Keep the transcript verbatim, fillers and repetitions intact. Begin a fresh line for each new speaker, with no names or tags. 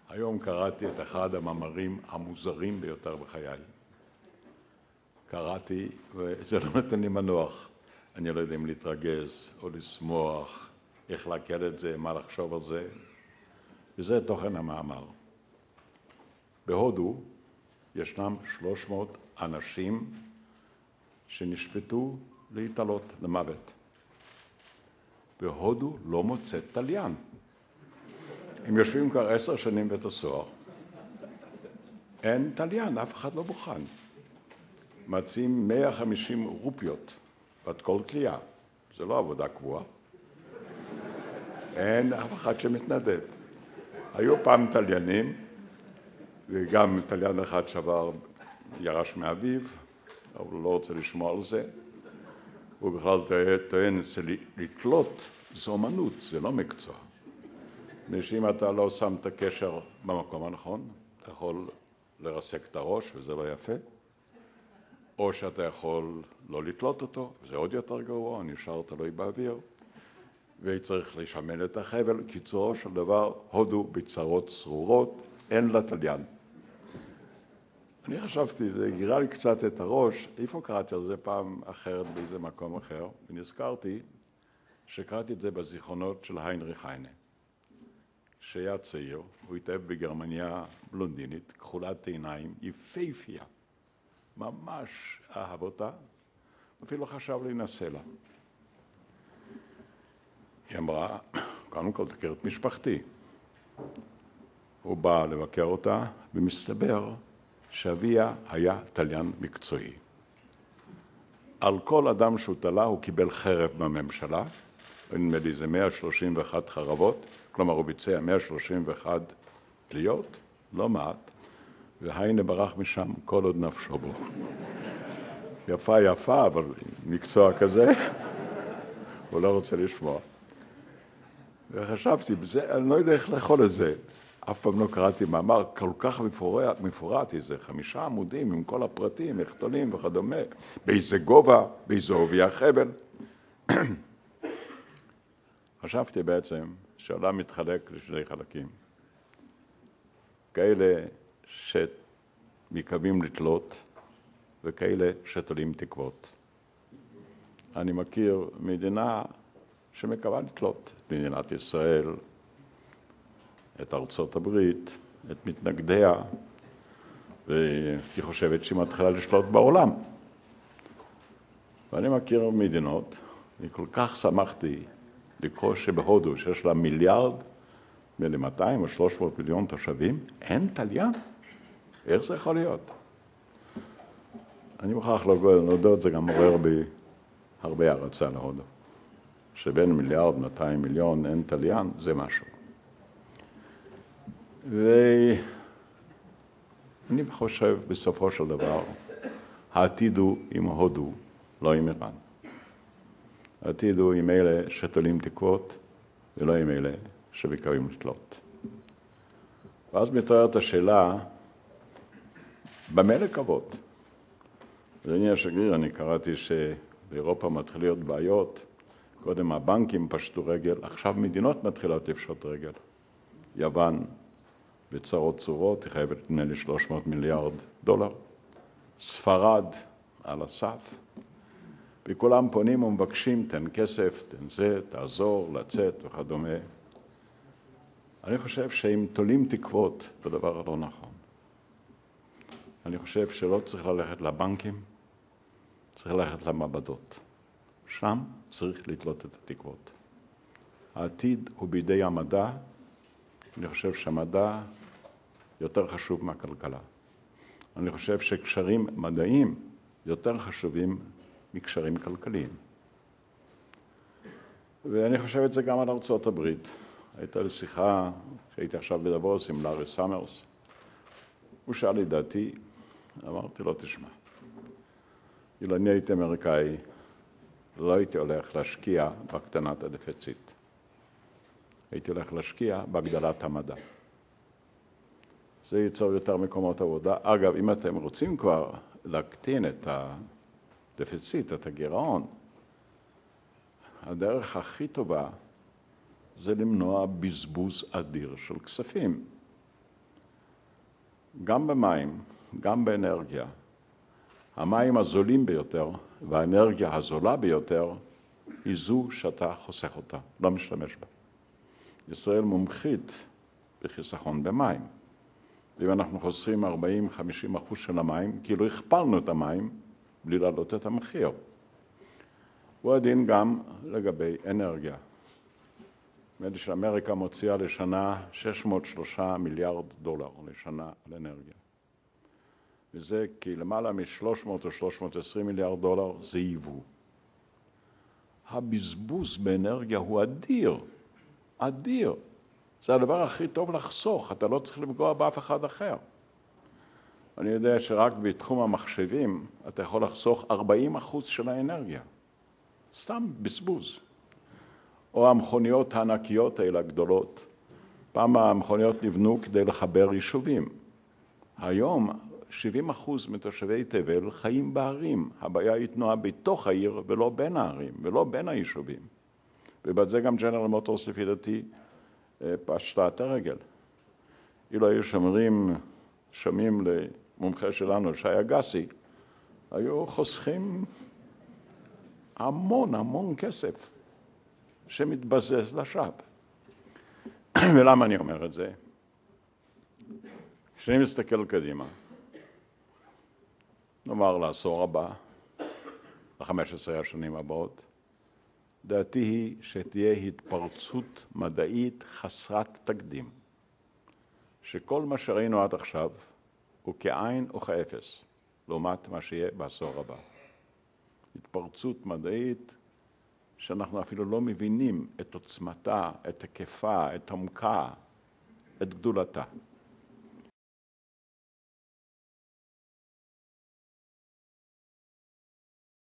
היום קראתי את אחד המאמרים המוזרים ביותר בחיי. קראתי, וזה לא נותן לי מנוח. אני לא יודע אם להתרגז או לשמוח, איך לעכל את זה, מה לחשוב על זה. וזה תוכן המאמר. בהודו ישנם שלוש מאות אנשים שנשפטו להתעלות למוות. בהודו לא מוצא תליין. הם יושבים כבר עשר שנים בית הסוהר. אין תליין, אף אחד לא מוכן. מציעים מאה וחמישים רופיות בת כל כלייה. זה לא עבודה קבועה. אין אף אחד שמתנדב. היו פעם תליינים, וגם תליין אחד שבר ירש מאביו, אבל הוא לא רוצה לשמוע על זה. הוא בכלל טוען שלתלות זו אומנות, זה לא מקצוע. שאם אתה לא שם את הקשר במקום הנכון, אתה יכול לרסק את הראש וזה לא יפה, או שאתה יכול לא לתלות אותו, וזה עוד יותר גרוע, נשאר תלוי באוויר, וצריך לשמן את החבל. קיצורו של דבר, הודו בצרות צרורות, אין לה תליין. אני חשבתי, זה גירה לי קצת את הראש, איפה קראתי על זה פעם אחרת באיזה מקום אחר, ונזכרתי שקראתי את זה בזיכרונות של היינריך היינה. שהיה צעיר, הוא התאהב בגרמניה בלונדינית, כחולת עיניים, יפהפייה, ממש אהב אותה, אפילו חשב להינשא לה. היא אמרה, קודם כל תכיר את משפחתי. הוא בא לבקר אותה, ומסתבר שאביה היה תליין מקצועי. על כל אדם שהוא תלה הוא קיבל חרב בממשלה, נדמה לי זה מאה שלושים ואחת חרבות, כלומר הוא ביצע מאה שלושים ואחת תליות, לא מעט, והיינה ברח משם כל עוד נפשו בו. יפה יפה, אבל מקצוע כזה, הוא לא רוצה לשמוע. וחשבתי, בזה, אני לא יודע איך לאכול את זה. אף פעם לא קראתי מאמר כל כך מפורט, מפורט איזה חמישה עמודים עם כל הפרטים, מכתולים וכדומה, באיזה גובה, באיזה עובי החבל. חשבתי בעצם שהעולם מתחלק לשני חלקים. כאלה שמקווים לתלות וכאלה שתולים תקוות. אני מכיר מדינה שמקווה לתלות, את מדינת ישראל, את ארצות הברית, את מתנגדיה, והיא חושבת שהיא מתחילה לשלוט בעולם. ואני מכיר מדינות, אני כל כך שמחתי לקרוא שבהודו, שיש לה מיליארד, מ-מאתיים או שלוש מאות מיליון תושבים, אין תליין? איך זה יכול להיות? אני מוכרח להודות, זה גם מעורר בי הרבה הערצה להודו. שבין מיליארד, מאתיים מיליון, אין תליין, זה משהו. ואני חושב בסופו של דבר, העתיד הוא עם הודו, לא עם איראן. העתיד הוא עם אלה שתולים תקוות, ולא עם אלה שמקווים לתלות. ואז מתוארת השאלה, במה לקוות? אדוני השגריר, אני קראתי שבאירופה מתחיל להיות בעיות, קודם הבנקים פשטו רגל, עכשיו מדינות מתחילות לפשוט רגל. יוון בצרות צורות, היא חייבת נדמה לי שלוש מאות מיליארד דולר. ספרד על הסף. וכולם פונים ומבקשים, תן כסף, תן זה, תעזור, לצאת וכדומה. אני חושב שהם תולים תקוות בדבר הלא נכון. אני חושב שלא צריך ללכת לבנקים, צריך ללכת למעבדות. שם צריך לתלות את התקוות. העתיד הוא בידי המדע, אני חושב שהמדע יותר חשוב מהכלכלה. אני חושב שקשרים מדעיים יותר חשובים מקשרים כלכליים. ואני חושב את זה גם על ארצות הברית. הייתה לי שיחה, שהייתי עכשיו בדבוס עם לארי סאמרס. הוא שאל לי דעתי, אמרתי לו, תשמע, אילו אני הייתי אמריקאי, לא הייתי הולך להשקיע בהקטנת הדפיציט. הייתי הולך להשקיע בהגדלת המדע. זה ייצור יותר מקומות עבודה. אגב, אם אתם רוצים כבר להקטין את הדפיציט, את הגירעון, הדרך הכי טובה זה למנוע בזבוז אדיר של כספים. גם במים, גם באנרגיה, המים הזולים ביותר והאנרגיה הזולה ביותר היא זו שאתה חוסך אותה, לא משתמש בה. ישראל מומחית בחיסכון במים. ואם אנחנו חוסכים ארבעים עד חמישים אחוז של המים, כאילו הכפלנו את המים בלי להעלות את המחיר. הוא הדין גם לגבי אנרגיה. נדמה לי שאמריקה מוציאה לשנה שש מאות ושלושה מיליארד דולר לשנה על אנרגיה. וזה כי למעלה מ-שלוש מאות או שלוש מאות ועשרים מיליארד דולר זה ייבוא. הבזבוז באנרגיה הוא אדיר, אדיר. זה הדבר הכי טוב לחסוך, אתה לא צריך לפגוע באף אחד אחר. אני יודע שרק בתחום המחשבים אתה יכול לחסוך ארבעים אחוז של האנרגיה. סתם בזבוז. או המכוניות הענקיות האלה הגדולות. פעם המכוניות נבנו כדי לחבר יישובים. היום שבעים אחוז מתושבי תבל חיים בערים. הבעיה היא תנועה בתוך העיר ולא בין הערים ולא בין היישובים. ובזה גם ג'נרל מוטורס לפי דעתי פשטה את הרגל. אילו היו שומרים, שומעים למומחה שלנו, שי אגסי, היו חוסכים המון המון כסף שמתבזז לשווא. ולמה אני אומר את זה? כשאני מסתכל קדימה, נאמר לעשור הבא, ל-חמש עשרה השנים הבאות, דעתי היא שתהיה התפרצות מדעית חסרת תקדים, שכל מה שראינו עד עכשיו הוא כאין או כאפס, לעומת מה שיהיה בעשור הבא. התפרצות מדעית שאנחנו אפילו לא מבינים את עוצמתה, את היקפה, את עומקה, את גדולתה.